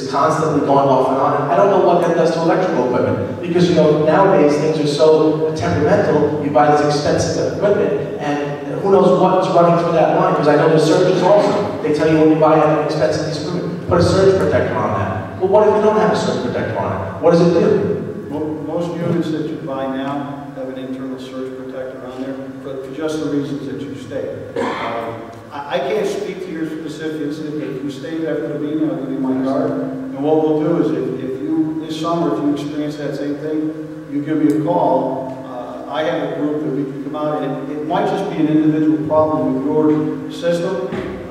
is constantly going off and on. And I don't know what that does to electrical equipment. Because, you know, nowadays things are so temperamental, you buy this expensive equipment, and who knows what's running through that line. Because I know there's surges also. They tell you when you buy an expensive piece of equipment, put a surge protector on that. Well, what if you don't have a surge protector on it? What does it do? Most units that you buy now have an internal surge protector on there for just the reasons that you state. I can't speak to your specifics. If you stay after the meeting, I'll give you my card. And what we'll do is if you, this summer, if you experience that same thing, you give me a call. I have a group that we can come out, and it might just be an individual problem with your system.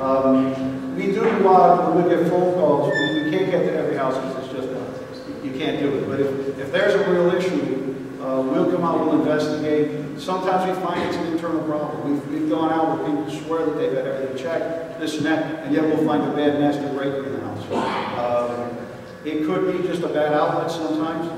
We do go out, we get phone calls. We can't get to every house because it's just, you can't do it. But if there's a real issue, we'll come out, we'll investigate. Sometimes we find it's an internal problem. We've gone out where people swear that they've had everything checked, this and that, and yet we'll find a bad master breaker in the house. It could be just a bad outlet sometimes.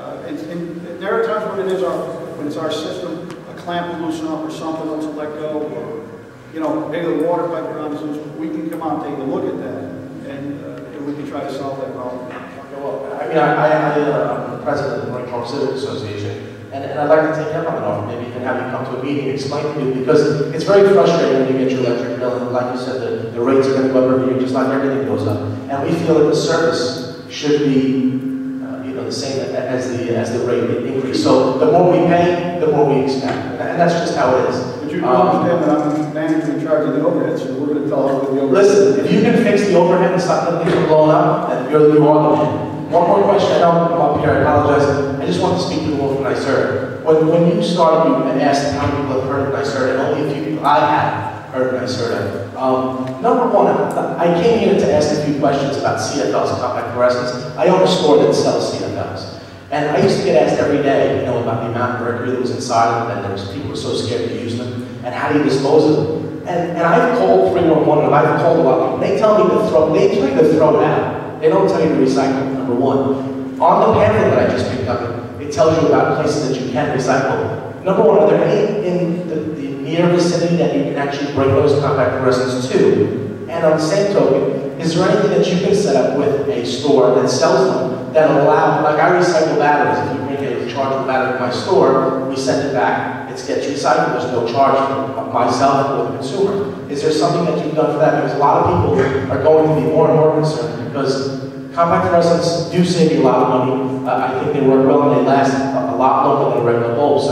And there are times when it's our system, a clamp will loosen up or something else will let go, or, you know, maybe the water pipe around is loose. We can come out and take a look at that, and we can try to solve that problem. Well, I mean, I'm the president of the Marine Corps Civic Association, and I'd like to take you up on an offer, maybe even have you come to a meeting and explain to you, because it's very frustrating when you get your electric bill, and like you said, the rates are going to go up every year, just like everything goes up. And we feel that the service should be, you know, the same as the rate increase. So the more we pay, the more we expect, and that's just how it is. But you understand that I'm the manager in charge of the overhead, so we're going to tell them what the overhead. Listen, if you can fix the overhead and stop the things from blowing up, then you are the man. One more question. I know I'm up here. I apologize. I just want to speak to the wolf of NYSERDA. When you started and asked how many people have heard of NYSERDA, and only a few people I have heard of NYSERDA. Number one, I came here to ask a few questions about CFLs and compact fluorescents. I own a store that sells CFLs. And I used to get asked every day, you know, about the amount of mercury that was inside of them, and there was people who were so scared to use them, and how do you dispose of them? And I've called 311, and I've called a lot of people. They tell me to throw it out. They don't tell you to recycle, number one. On the pamphlet that I just picked up, it tells you about places that you can recycle. Number one, are there any in the near vicinity that you can actually bring those compact fluorescents to? And on the same token, is there anything that you can set up with a store that sells them that allow, like I recycle batteries. If you bring a rechargeable battery to my store, we send it back, it gets recycled, there's no charge for myself or the consumer. Is there something that you've done for that? Because a lot of people are going to be more and more concerned because compact fluorescents do save you a lot of money. I think they work well and they last a lot longer than a regular bulb.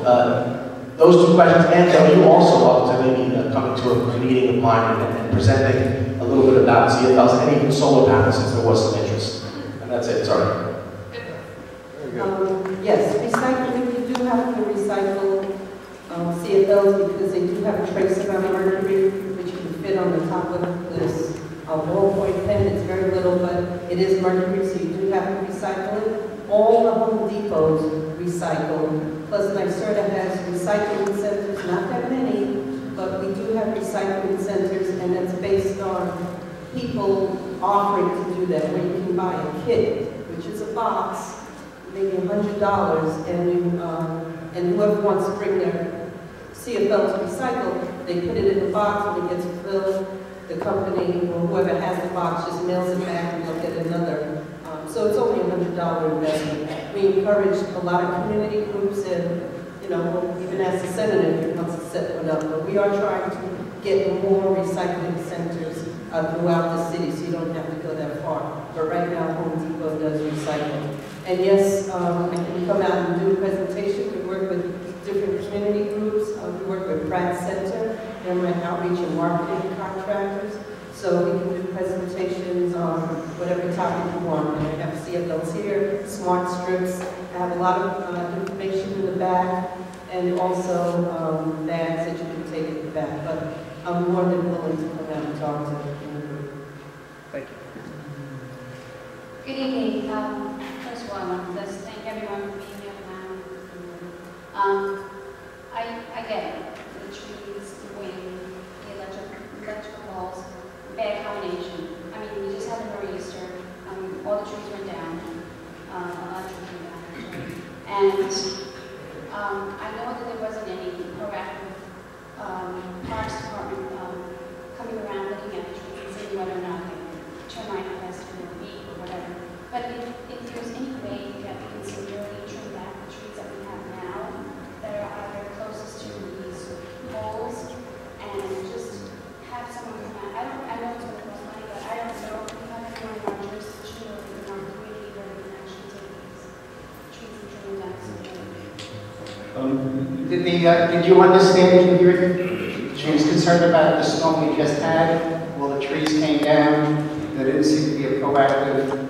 So those two questions, and are you also up to maybe coming to a meeting of mine and presenting a little bit about CFLs and even solar panels since there was some interest? And that's it, sorry. Yes, recycling, you do have to recycle CFLs because they do have a trace amount of mercury, which can fit on the top of this ballpoint pen. It's very little, but it is mercury, so you do have to recycle it. All the Home Depots recycle, plus NYSERDA has recycling centers, not that many, but we do have recycling centers, and it's based on people offering to do that, where you can buy a kit, which is a box, maybe $100, and whoever wants to bring their CFL to recycle, they put it in the box, and it gets filled. The company or whoever has the box just mails it back, and they'll get another. So it's only a $100 investment. We encourage a lot of community groups, and we'll even ask the senator if he wants to set one up. But we are trying to get more recycling centers throughout the city, so you don't have to go that far. But right now, Home Depot does recycle. And yes, I can come out and do a presentation. We work with different community groups. We work with Pratt Center, and we're outreach and marketing contractors. So we can do presentations on whatever topic you want. And I have CFLs here, smart strips. I have a lot of information in the back, and also bags that you can take in the back. But I'm more than willing to come out and talk to the group. Thank you. Good evening. First of all, I want to just thank everyone for being here tonight. I get it. The trees, the wind, the electrical balls, bad combination. I mean, we just had a nor'easter. All the trees went down. A lot of trees went down, actually. And I know that there wasn't any proactive Parks Department coming around looking at the trees and seeing whether or not they were termite infested or weak or whatever. Did you understand she was concerned about the storm we just had? Well, the trees came down. There didn't seem to be a proactive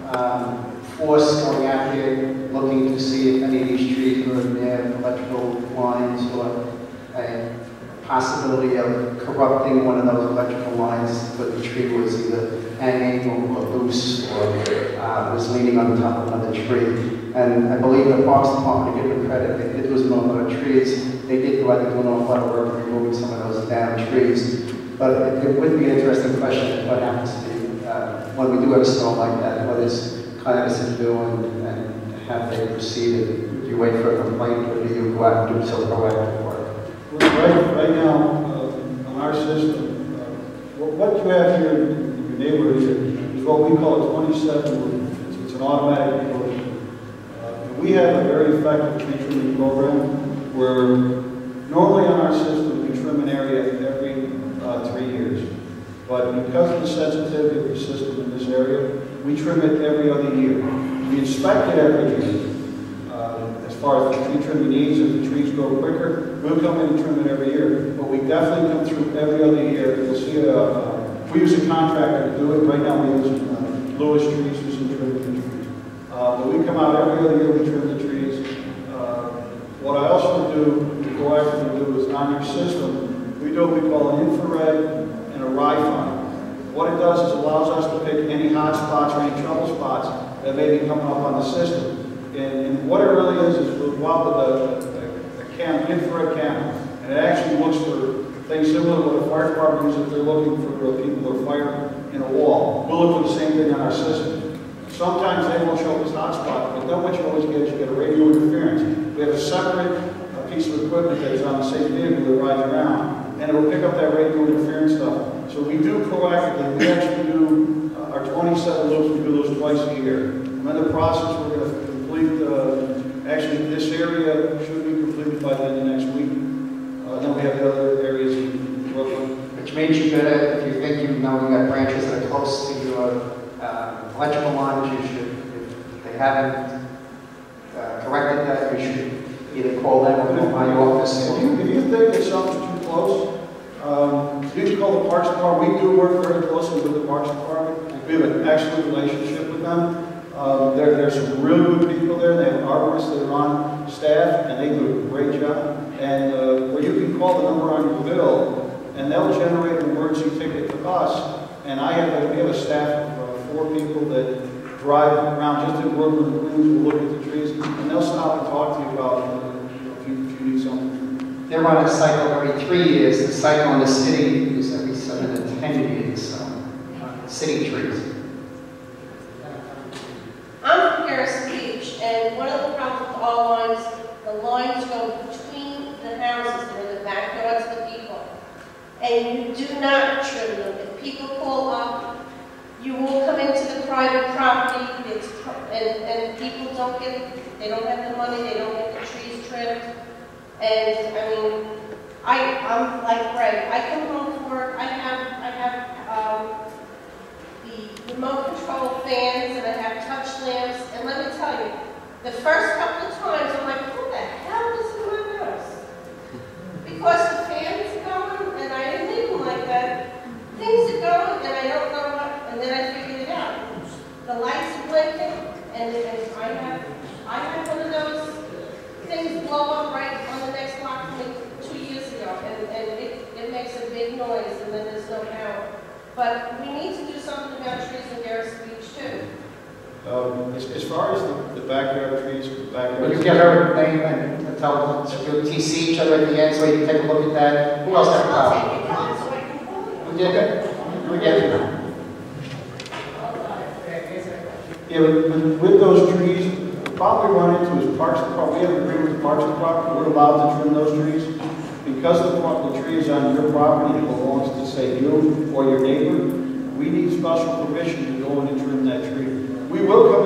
force going out there looking to see if any of these trees were near electrical lines or a possibility of corrupting one of those electrical lines, but the tree was either hanging or loose or was leaning on top of another tree. And I believe the Parks Department, to give them credit, they did lose a lot of trees. They did go out and do an awful lot of work removing some of those down trees. But it would be an interesting question what happens to when we do have a storm like that. What is Cohasset do and have they proceeded? Do you wait for a complaint or do you go out and do some proactive work? Right now, on our system, what you have here in your neighborhood is what we call a 27 loop. It's an automatic enclosure. We have a very effective tree trimming program where normally on our system we trim an area every 3 years. But because of the sensitivity of the system in this area, we trim it every other year. We inspect it every year. As far as the tree trimming needs, if the trees grow quicker, we'll come in and trim it every year. But we definitely come through every other year. You'll see we use a contractor to do it. Right now we use Lewis Trees, who's in trimming the trees. But we come out every other year, we trim the trees. What I also do, proactively do, is on your system, we do what we call an infrared and a Wi-Fi. What it does is allows us to pick any hot spots or any trouble spots that may be coming up on the system. And what it really is we'll go out with a infrared camera, and it actually looks for things similar to what a fire department uses if they're looking for people who are firing in a wall. We'll look for the same thing on our system. Sometimes they won't show up as hot spot, but then what you always get is you get a radio interference. We have a separate piece of equipment that is on the same vehicle that rides around, and it will pick up that radio interference stuff. So we do proactively. We actually do our 27 loops. We do those twice a year. I'm in the process. We're going to complete. Actually, this area should be completed by the end of next week. Then we have the other areas in Brooklyn. Which means you better, if you think you know you got branches that are close to your electrical lines, you should, if they haven't corrected that, you should either call them or call my office. If you think that something's too close, you can call the Parks Department. We do work very closely with the Parks Department. We have an excellent relationship with them. There's some real good people there. They have arborists that are on staff, and they do a great job. And where you can call the number on your bill, and they'll generate an emergency ticket to us. And we have a staff of 4 people that drive around just in Brooklyn and Queens, will look at the trees, and they'll stop and talk to you about if you need something. They're on a cycle every 3 years. The cycle in the city is every 7 to 10 years. City trees. I'm from Garrison Beach, and one of the problems with all lines, the lines go between the houses and in the backyards of the people. And you do not trim them. If people call up, you will come into the private property, and people they don't have the money, they don't get the trees trimmed. And I mean, I'm like Greg. I come home from work, I have the remote control fans, and I have touch lamps, and let me tell you, the first couple of times I'm like, what the hell is in my house? Because the fans are going, and I didn't leave them like that. Things are going, and I don't know what, and then I figured it out. The lights are blinking, and I have one of those things blow up right on the next block from me 2 years ago, and it makes a big noise, and then there's no power. But we need to do something about trees in Garrison Beach too. As far as the backyard trees, Will you get her name and tell them to TC each other at the end so you can take a look at that? Who else had a problem? I'll take it down so I can call you. We did it. We get it. Yeah, with those trees, the problem we run into is Parks Department. We have an agreement with the Parks Department. We're allowed to trim those trees. Because the tree is on your property and belongs to, say, you or your neighbor, we need special permission to go in and trim that tree. We will come